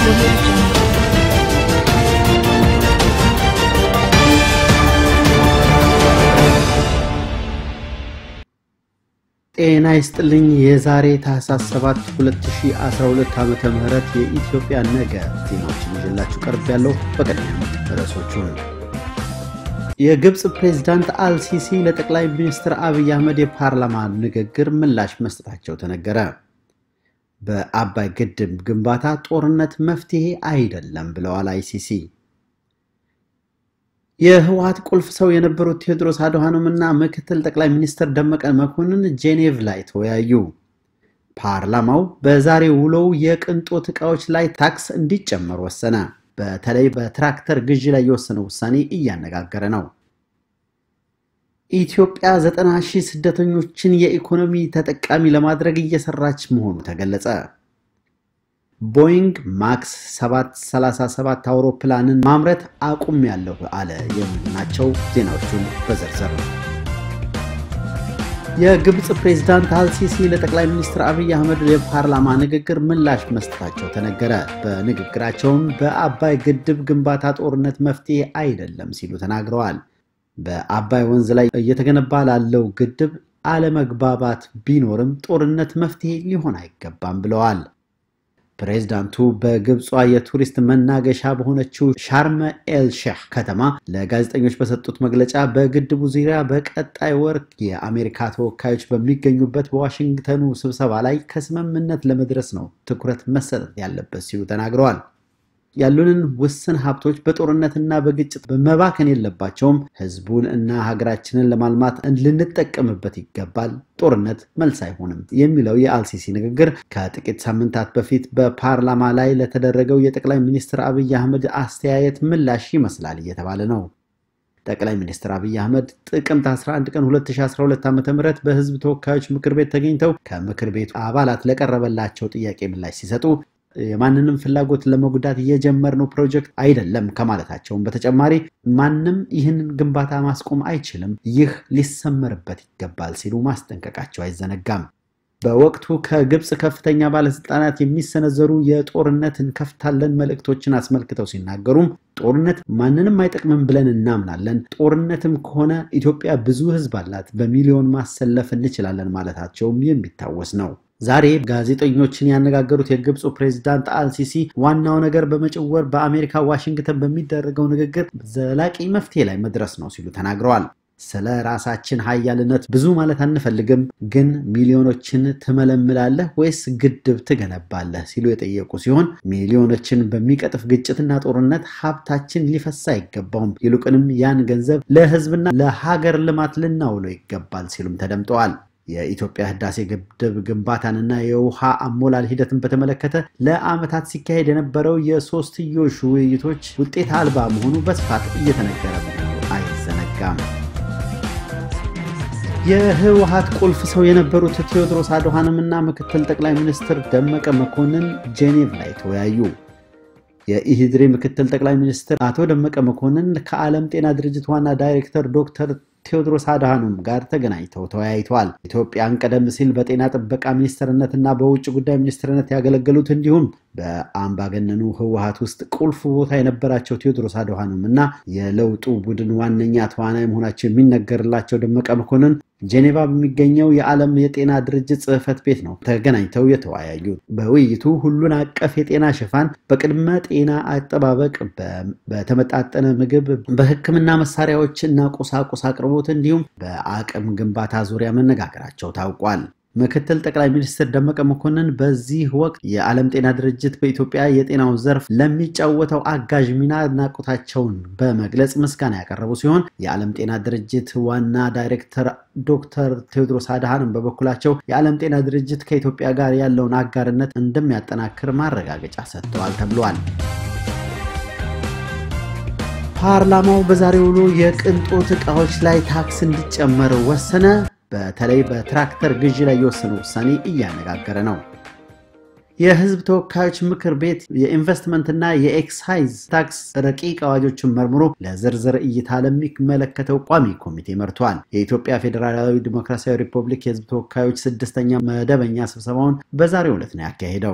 ጤና ይስጥልኝ የዛሬ ታህሳስ 7 2012 ዓመተ ምህረት የኢትዮጵያ ነገ ዜናዎችን ይዤላችሁ ቀርቤያለሁ። በቀዳሚነት ርዕሶቹን የግብጽ ፕሬዝዳንት አልሲሲ ለጠቅላይ ሚኒስትር አብይ አህመድ የፓርላማ ንግግር ምላሽ መስጠታቸው ተነገረ። በአባይ ግድብ ግንባታ ጦርነት መፍትሄ አይደለም ብለዋል አይሲሲ። የህወሓት ቁልፍ ሰው የነበሩት ቴዎድሮስ አድሃኖምና ምክትል ጠቅላይ ሚኒስትር ደመቀ መኮንን ጄኔቭ ላይ ተወያዩ። ፓርላማው በዛሬው ውሎው የቅንጦት ዕቃዎች ላይ ታክስ እንዲጨመር ወሰነ። በተለይ በትራክተር ግዢ ላይ የወሰነው ውሳኔ እያነጋገረ ነው። ኢትዮጵያ 90,000 ስደተኞችን የኢኮኖሚ ተጠቃሚ ለማድረግ እየሰራች መሆኑ ተገለጸ። ቦይንግ ማክስ 737 አውሮፕላንን ማምረት አቁም ያለው አለ የሚናቸው ዜናዎቹን በዝርዝር የግብጽ ፕሬዝዳንት አልሲሲ ለጠቅላይ ሚኒስትር አብይ አህመድ የፓርላማ ንግግር ምላሽ መስጠታቸው ተነገረ። በንግግራቸውም በአባይ ግድብ ግንባታ ጦርነት መፍትሄ አይደለም ሲሉ ተናግረዋል። በአባይ ወንዝ ላይ እየተገነባ ላለው ግድብ አለመግባባት ቢኖርም ጦርነት መፍትሄ ሊሆን አይገባም ብለዋል። ፕሬዝዳንቱ በግብጽ የቱሪስት መናገሻ በሆነችው ሻርም ኤል ሼህ ከተማ ለጋዜጠኞች በሰጡት መግለጫ በግድቡ ዙሪያ በቀጣይ ወር የአሜሪካ ተወካዮች በሚገኙበት በዋሽንግተኑ ስብሰባ ላይ ከስምምነት ለመድረስ ነው ትኩረት መሰጠት ያለበት ሲሉ ተናግረዋል። ያሉንን ውስን ሀብቶች በጦርነትና በግጭት በመባከን የለባቸውም። ህዝቡን እና ሀገራችንን ለማልማት ልንጠቀምበት ይገባል። ጦርነት መልስ አይሆንም የሚለው የአልሲሲ ንግግር ከጥቂት ሳምንታት በፊት በፓርላማ ላይ ለተደረገው የጠቅላይ ሚኒስትር አብይ አህመድ አስተያየት ምላሽ ይመስላል እየተባለ ነው። ጠቅላይ ሚኒስትር አብይ አህመድ ጥቅምት 11 ቀን 2012 ዓ.ም በህዝብ ተወካዮች ምክር ቤት ተገኝተው ከምክር ቤቱ አባላት ለቀረበላቸው ጥያቄ ምላሽ ሲሰጡ የማንንም ፍላጎት ለመጉዳት የጀመርነው ፕሮጀክት አይደለም ከማለታቸው በተጨማሪ ማንንም ይህንን ግንባታ ማስቆም አይችልም፣ ይህ ሊሰመርበት ይገባል ሲሉ ማስጠንቀቃቸው አይዘነጋም። በወቅቱ ከግብጽ ከፍተኛ ባለስልጣናት የሚሰነዘሩ የጦርነትን ከፍታለን መልእክቶችን አስመልክተው ሲናገሩም ጦርነት ማንንም አይጠቅምም ብለን እናምናለን፣ ጦርነትም ከሆነ ኢትዮጵያ ብዙ ህዝብ አላት፣ በሚሊዮን ማሰለፍ እንችላለን ማለታቸውም የሚታወስ ነው። ዛሬ ጋዜጠኞችን ያነጋገሩት የግብጽ ፕሬዝዳንት አልሲሲ ዋናው ነገር በመጨወር በአሜሪካ ዋሽንግተን በሚደረገው ንግግር ዘላቂ መፍትሄ ላይ መድረስ ነው ሲሉ ተናግረዋል። ስለ ራሳችን ኃያልነት ብዙ ማለት አንፈልግም፣ ግን ሚሊዮኖችን ትመለምላለህ ወይስ ግድብ ትገነባለህ ሲሉ የጠየቁ ሲሆን ሚሊዮኖችን በሚቀጥፍ ግጭትና ጦርነት ሀብታችን ሊፈሳ አይገባውም፣ ይልቁንም ያን ገንዘብ ለህዝብና ለሀገር ልማት ልናውለው ይገባል ሲሉም ተደምጠዋል። የኢትዮጵያ ህዳሴ ግድብ ግንባታንና የውሃ አሞላል ሂደትን በተመለከተ ለአመታት ሲካሄድ የነበረው የሶስትዮሽ ውይይቶች ውጤት አልባ መሆኑ በስፋት እየተነገረ መሆኑ አይዘነጋም። የህወሓት ቁልፍ ሰው የነበሩት ቴዎድሮስ አድሃኖምና ምክትል ጠቅላይ ሚኒስትር ደመቀ መኮንን ጄኔቭ ላይ ተወያዩ። የኢህድሪ ምክትል ጠቅላይ ሚኒስትር አቶ ደመቀ መኮንን ከዓለም ጤና ድርጅት ዋና ዳይሬክተር ዶክተር ቴዎድሮስ አድሃኖም ጋር ተገናኝተው ተወያይተዋል። ኢትዮጵያን ቀደም ሲል በጤና ጥበቃ ሚኒስትርነትና በውጭ ጉዳይ ሚኒስትርነት ያገለገሉት እንዲሁም በአምባገነኑ ህወሓት ውስጥ ቁልፍ ቦታ የነበራቸው ቴዎድሮስ አድሃኖምና የለውጡ ቡድን ዋነኛ ተዋናይ መሆናቸው የሚነገርላቸው ደመቀ መኮንን ጄኔቫ በሚገኘው የዓለም የጤና ድርጅት ጽሕፈት ቤት ነው ተገናኝተው የተወያዩት። በውይይቱ ሁሉን አቀፍ የጤና ሽፋን፣ በቅድመ ጤና አጠባበቅ፣ በተመጣጠነ ምግብ፣ በህክምና መሳሪያዎችና ቁሳቁስ አቅርቦት እንዲሁም በአቅም ግንባታ ዙሪያ መነጋገራቸው ታውቋል። ምክትል ጠቅላይ ሚኒስትር ደመቀ መኮንን በዚህ ወቅት የዓለም ጤና ድርጅት በኢትዮጵያ የጤናው ዘርፍ ለሚጫወተው አጋዥ ሚና አድናቆታቸውን በመግለጽ ምስጋና ያቀረቡ ሲሆን የዓለም ጤና ድርጅት ዋና ዳይሬክተር ዶክተር ቴዎድሮስ አድሃኖም በበኩላቸው የዓለም ጤና ድርጅት ከኢትዮጵያ ጋር ያለውን አጋርነት እንደሚያጠናክር ማረጋገጫ ሰጥተዋል ተብሏል። ፓርላማው በዛሬው ውሎ የቅንጦት ዕቃዎች ላይ ታክስ እንዲጨመር ወሰነ። በተለይ በትራክተር ግዢ ላይ የወሰነው ውሳኔ እያነጋገረ ነው። የህዝብ ተወካዮች ምክር ቤት የኢንቨስትመንትና የኤክሳይዝ ታክስ ረቂቅ አዋጆችን መርምሮ ለዝርዝር እይታ ለሚመለከተው ቋሚ ኮሚቴ መርቷል። የኢትዮጵያ ፌዴራላዊ ዲሞክራሲያዊ ሪፐብሊክ የህዝብ ተወካዮች 6ኛ መደበኛ ስብሰባውን በዛሬው ዕለት ነው ያካሄደው።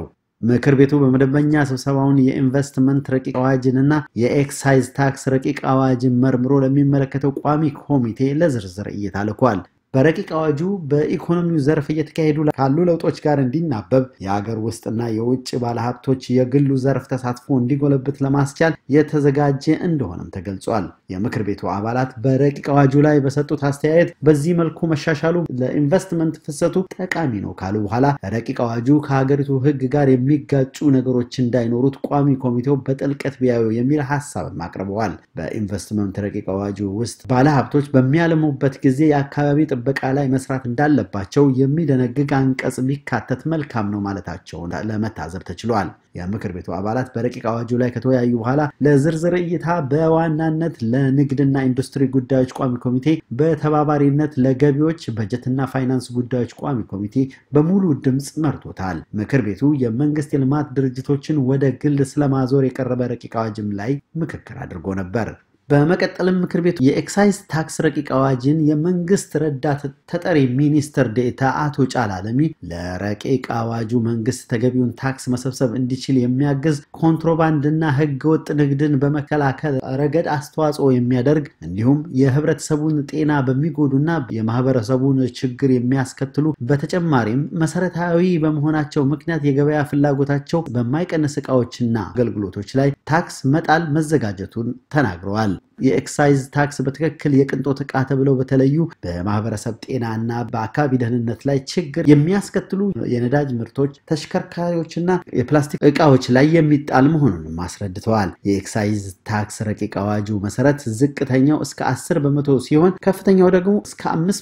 ምክር ቤቱ በመደበኛ ስብሰባውን የኢንቨስትመንት ረቂቅ አዋጅንና የኤክሳይዝ ታክስ ረቂቅ አዋጅን መርምሮ ለሚመለከተው ቋሚ ኮሚቴ ለዝርዝር እይታ ልኳል። በረቂቅ አዋጁ በኢኮኖሚው ዘርፍ እየተካሄዱ ካሉ ለውጦች ጋር እንዲናበብ የሀገር ውስጥና የውጭ ባለሀብቶች የግሉ ዘርፍ ተሳትፎ እንዲጎለብት ለማስቻል የተዘጋጀ እንደሆነም ተገልጿል። የምክር ቤቱ አባላት በረቂቅ አዋጁ ላይ በሰጡት አስተያየት በዚህ መልኩ መሻሻሉ ለኢንቨስትመንት ፍሰቱ ጠቃሚ ነው ካሉ በኋላ ረቂቅ አዋጁ ከሀገሪቱ ሕግ ጋር የሚጋጩ ነገሮች እንዳይኖሩት ቋሚ ኮሚቴው በጥልቀት ቢያዩ የሚል ሐሳብም አቅርበዋል። በኢንቨስትመንት ረቂቅ አዋጁ ውስጥ ባለሀብቶች በሚያለሙበት ጊዜ የአካባቢ በቃ ላይ መስራት እንዳለባቸው የሚደነግግ አንቀጽ ቢካተት መልካም ነው ማለታቸውን ለመታዘብ ተችሏል። የምክር ቤቱ አባላት በረቂቅ አዋጁ ላይ ከተወያዩ በኋላ ለዝርዝር እይታ በዋናነት ለንግድና ኢንዱስትሪ ጉዳዮች ቋሚ ኮሚቴ፣ በተባባሪነት ለገቢዎች በጀትና ፋይናንስ ጉዳዮች ቋሚ ኮሚቴ በሙሉ ድምጽ መርቶታል። ምክር ቤቱ የመንግስት የልማት ድርጅቶችን ወደ ግል ስለማዞር የቀረበ ረቂቅ አዋጅም ላይ ምክክር አድርጎ ነበር። በመቀጠልም ምክር ቤቱ የኤክሳይዝ ታክስ ረቂቅ አዋጅን የመንግስት ረዳት ተጠሪ ሚኒስትር ዴኤታ አቶ ጫላለሚ ለረቂቅ አዋጁ መንግስት ተገቢውን ታክስ መሰብሰብ እንዲችል የሚያግዝ ኮንትሮባንድና ህገወጥ ንግድን በመከላከል ረገድ አስተዋጽኦ የሚያደርግ እንዲሁም የህብረተሰቡን ጤና በሚጎዱና የማህበረሰቡን ችግር የሚያስከትሉ በተጨማሪም መሰረታዊ በመሆናቸው ምክንያት የገበያ ፍላጎታቸው በማይቀንስ ዕቃዎችና አገልግሎቶች ላይ ታክስ መጣል መዘጋጀቱን ተናግረዋል። የኤክሳይዝ ታክስ በትክክል የቅንጦት ዕቃ ተብለው በተለዩ በማህበረሰብ ጤናና በአካባቢ ደህንነት ላይ ችግር የሚያስከትሉ የነዳጅ ምርቶች፣ ተሽከርካሪዎችና የፕላስቲክ ዕቃዎች ላይ የሚጣል መሆኑን አስረድተዋል። የኤክሳይዝ ታክስ ረቂቅ አዋጁ መሰረት ዝቅተኛው እስከ 10% ሲሆን ከፍተኛው ደግሞ እስከ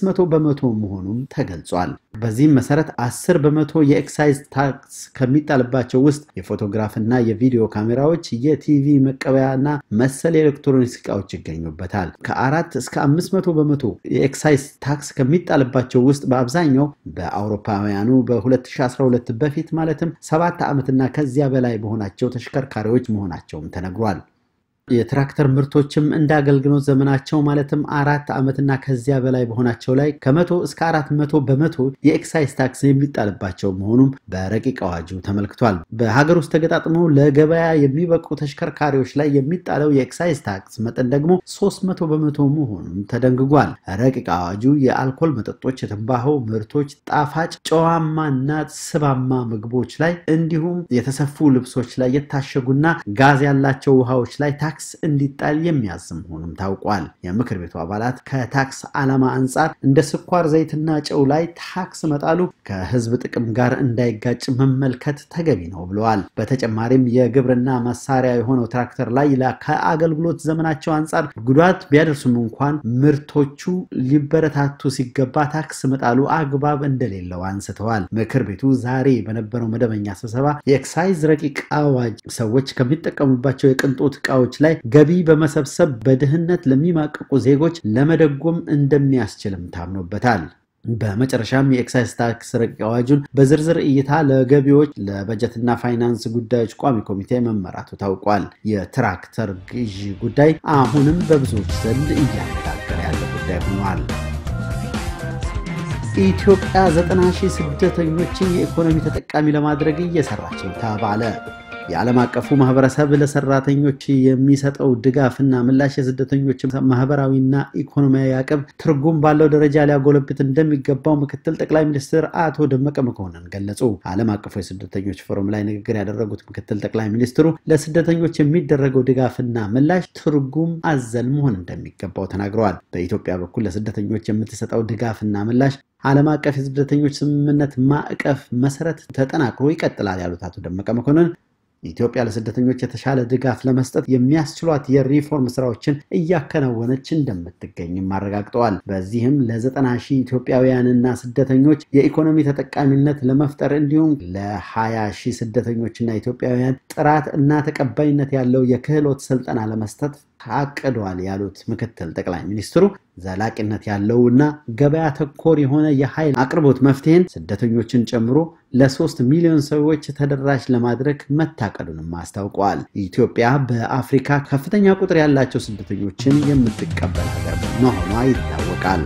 500% መሆኑን ተገልጿል። በዚህም መሰረት 10% የኤክሳይዝ ታክስ ከሚጣልባቸው ውስጥ የፎቶግራፍና የቪዲዮ ካሜራዎች፣ የቲቪ መቀበያና መሰል ኤሌክትሮኒክስ ዕቃዎች ይገኙበታል። ከ4 እስከ 500% የኤክሳይዝ ታክስ ከሚጣልባቸው ውስጥ በአብዛኛው በአውሮፓውያኑ በ2012 በፊት ማለትም 7 ዓመትና ከዚያ በላይ በሆናቸው ተሽከርካሪዎች መሆናቸውም ተነግሯል። የትራክተር ምርቶችም እንዳገልግሎት ዘመናቸው ማለትም 4 ዓመትና ከዚያ በላይ በሆናቸው ላይ ከ100 እስከ 400% የኤክሳይዝ ታክስ የሚጣልባቸው መሆኑም በረቂቅ አዋጁ ተመልክቷል። በሀገር ውስጥ ተገጣጥመው ለገበያ የሚበቁ ተሽከርካሪዎች ላይ የሚጣለው የኤክሳይዝ ታክስ መጠን ደግሞ 300% መሆኑን ተደንግጓል። ረቂቅ አዋጁ የአልኮል መጠጦች፣ የትንባሆ ምርቶች፣ ጣፋጭ ጨዋማና ስባማ ምግቦች ላይ እንዲሁም የተሰፉ ልብሶች ላይ የታሸጉና ጋዝ ያላቸው ውሃዎች ላይ ታክስ እንዲጣል የሚያዝም ሆኖም ታውቋል። የምክር ቤቱ አባላት ከታክስ ዓላማ አንፃር እንደ ስኳር፣ ዘይትና ጨው ላይ ታክስ መጣሉ ከህዝብ ጥቅም ጋር እንዳይጋጭ መመልከት ተገቢ ነው ብለዋል። በተጨማሪም የግብርና መሳሪያ የሆነው ትራክተር ላይ ከአገልግሎት ዘመናቸው አንፃር ጉዳት ቢያደርሱም እንኳን ምርቶቹ ሊበረታቱ ሲገባ ታክስ መጣሉ አግባብ እንደሌለው አንስተዋል። ምክር ቤቱ ዛሬ በነበረው መደበኛ ስብሰባ የኤክሳይዝ ረቂቅ አዋጅ ሰዎች ከሚጠቀሙባቸው የቅንጦት ዕቃዎች ላይ ገቢ በመሰብሰብ በድህነት ለሚማቀቁ ዜጎች ለመደጎም እንደሚያስችልም ታምኖበታል። በመጨረሻም የኤክሳይዝ ታክስ ረቂቅ አዋጁን በዝርዝር እይታ ለገቢዎች ለበጀትና ፋይናንስ ጉዳዮች ቋሚ ኮሚቴ መመራቱ ታውቋል። የትራክተር ግዢ ጉዳይ አሁንም በብዙዎች ዘንድ እያነጋገረ ያለ ጉዳይ ሆኗል። ኢትዮጵያ 90,000 ስደተኞችን የኢኮኖሚ ተጠቃሚ ለማድረግ እየሰራች ነው ተባለ። የዓለም አቀፉ ማህበረሰብ ለሰራተኞች የሚሰጠው ድጋፍና ምላሽ የስደተኞች ማህበራዊና ኢኮኖሚያዊ አቅም ትርጉም ባለው ደረጃ ሊያጎለብት እንደሚገባው ምክትል ጠቅላይ ሚኒስትር አቶ ደመቀ መኮንን ገለጹ። ዓለም አቀፉ የስደተኞች ፎረም ላይ ንግግር ያደረጉት ምክትል ጠቅላይ ሚኒስትሩ ለስደተኞች የሚደረገው ድጋፍና ምላሽ ትርጉም አዘል መሆን እንደሚገባው ተናግረዋል። በኢትዮጵያ በኩል ለስደተኞች የምትሰጠው ድጋፍና ምላሽ ዓለም አቀፍ የስደተኞች ስምምነት ማዕቀፍ መሰረት ተጠናክሮ ይቀጥላል ያሉት አቶ ደመቀ መኮንን ኢትዮጵያ ለስደተኞች የተሻለ ድጋፍ ለመስጠት የሚያስችሏት የሪፎርም ስራዎችን እያከናወነች እንደምትገኝም አረጋግጠዋል። በዚህም ለ90,000 ኢትዮጵያውያንና ስደተኞች የኢኮኖሚ ተጠቃሚነት ለመፍጠር እንዲሁም ለ20,000 ስደተኞችና ኢትዮጵያውያን ጥራት እና ተቀባይነት ያለው የክህሎት ስልጠና ለመስጠት ታቅዷል ያሉት ምክትል ጠቅላይ ሚኒስትሩ ዘላቂነት ያለውና ገበያ ተኮር የሆነ የኃይል አቅርቦት መፍትሄን ስደተኞችን ጨምሮ ለ3 ሚሊዮን ሰዎች ተደራሽ ለማድረግ መታቀዱንም አስታውቀዋል። ኢትዮጵያ በአፍሪካ ከፍተኛ ቁጥር ያላቸው ስደተኞችን የምትቀበል ሀገር መሆኗ ይታወቃል።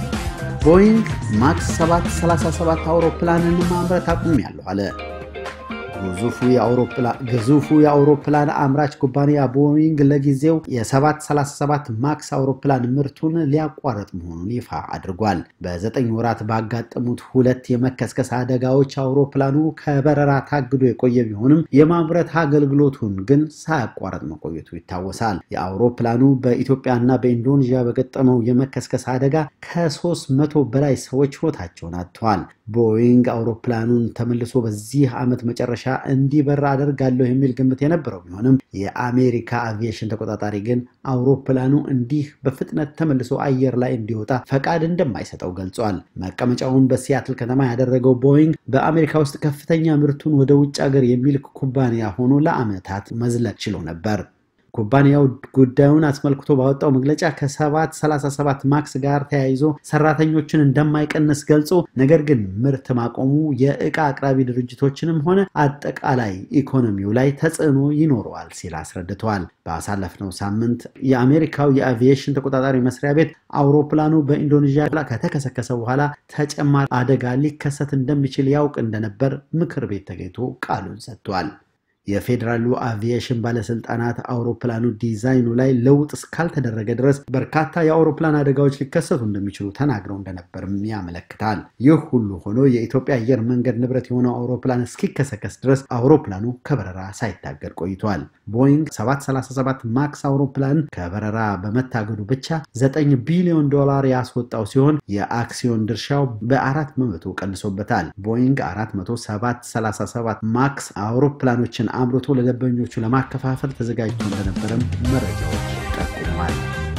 ቦይንግ ማክስ 737 አውሮፕላንን ማምረት አቁሟል አለ። ግዙፉ የአውሮፕላን አምራች ኩባንያ ቦይንግ ለጊዜው የ737 ማክስ አውሮፕላን ምርቱን ሊያቋርጥ መሆኑን ይፋ አድርጓል። በ9 ወራት ባጋጠሙት ሁለት የመከስከስ አደጋዎች አውሮፕላኑ ከበረራ ታግዶ የቆየ ቢሆንም የማምረት አገልግሎቱን ግን ሳያቋርጥ መቆየቱ ይታወሳል። የአውሮፕላኑ በኢትዮጵያና በኢንዶኔዥያ በገጠመው የመከስከስ አደጋ ከ300 በላይ ሰዎች ሕይወታቸውን አጥተዋል። ቦይንግ አውሮፕላኑን ተመልሶ በዚህ ዓመት መጨረሻ እንዲበራ አደርጋለሁ የሚል ግምት የነበረው ቢሆንም የአሜሪካ አቪዬሽን ተቆጣጣሪ ግን አውሮፕላኑ እንዲህ በፍጥነት ተመልሶ አየር ላይ እንዲወጣ ፈቃድ እንደማይሰጠው ገልጿል። መቀመጫውን በሲያትል ከተማ ያደረገው ቦይንግ በአሜሪካ ውስጥ ከፍተኛ ምርቱን ወደ ውጭ ሀገር የሚልክ ኩባንያ ሆኖ ለዓመታት መዝለቅ ችሎ ነበር። ኩባንያው ጉዳዩን አስመልክቶ ባወጣው መግለጫ ከ737 ማክስ ጋር ተያይዞ ሰራተኞችን እንደማይቀንስ ገልጾ ነገር ግን ምርት ማቆሙ የዕቃ አቅራቢ ድርጅቶችንም ሆነ አጠቃላይ ኢኮኖሚው ላይ ተጽዕኖ ይኖረዋል ሲል አስረድቷል። ባሳለፍነው ሳምንት የአሜሪካው የአቪዬሽን ተቆጣጣሪ መስሪያ ቤት አውሮፕላኑ በኢንዶኔዥያ ከተከሰከሰ በኋላ ተጨማሪ አደጋ ሊከሰት እንደሚችል ያውቅ እንደነበር ምክር ቤት ተገኝቶ ቃሉን ሰጥቷል። የፌደራሉ አቪዬሽን ባለስልጣናት አውሮፕላኑ ዲዛይኑ ላይ ለውጥ እስካልተደረገ ድረስ በርካታ የአውሮፕላን አደጋዎች ሊከሰቱ እንደሚችሉ ተናግረው እንደነበርም ያመለክታል። ይህ ሁሉ ሆኖ የኢትዮጵያ አየር መንገድ ንብረት የሆነው አውሮፕላን እስኪከሰከስ ድረስ አውሮፕላኑ ከበረራ ሳይታገድ ቆይቷል። ቦይንግ 737 ማክስ አውሮፕላን ከበረራ በመታገዱ ብቻ $9 ቢሊዮን ያስወጣው ሲሆን የአክሲዮን ድርሻው በ4% ቀንሶበታል። ቦይንግ 407 ማክስ አውሮፕላኖችን አምርቶ ለደንበኞቹ ለማከፋፈል ተዘጋጅቶ እንደነበረም መረጃዎች ጠቁመዋል።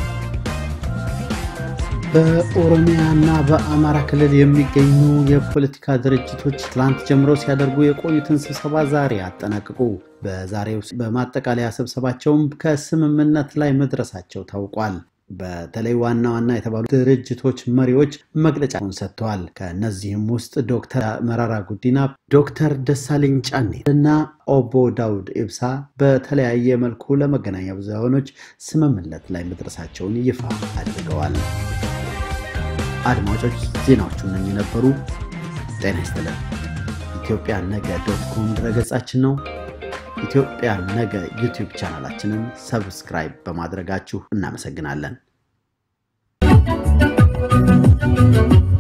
በኦሮሚያና በአማራ ክልል የሚገኙ የፖለቲካ ድርጅቶች ትላንት ጀምሮ ሲያደርጉ የቆዩትን ስብሰባ ዛሬ አጠናቀቁ። በዛሬው በማጠቃለያ ስብሰባቸውም ከስምምነት ላይ መድረሳቸው ታውቋል። በተለይ ዋና የተባሉ ድርጅቶች መሪዎች መግለጫውን ሰጥተዋል። ከነዚህም ውስጥ ዶክተር መራራ ጉዲና፣ ዶክተር ደሳለኝ ጫኔ እና ኦቦ ዳውድ ኢብሳ በተለያየ መልኩ ለመገናኛ ብዙሃኖች ስምምነት ላይ መድረሳቸውን ይፋ አድርገዋል። አድማጮች ዜናዎቹ እነኚህ ነበሩ። ጤና ይስጥልን። ethiopia.com ድረገጻችን ነው። ኢትዮጵያ ነገ ዩቲዩብ ቻናላችንን ሰብስክራይብ በማድረጋችሁ እናመሰግናለን።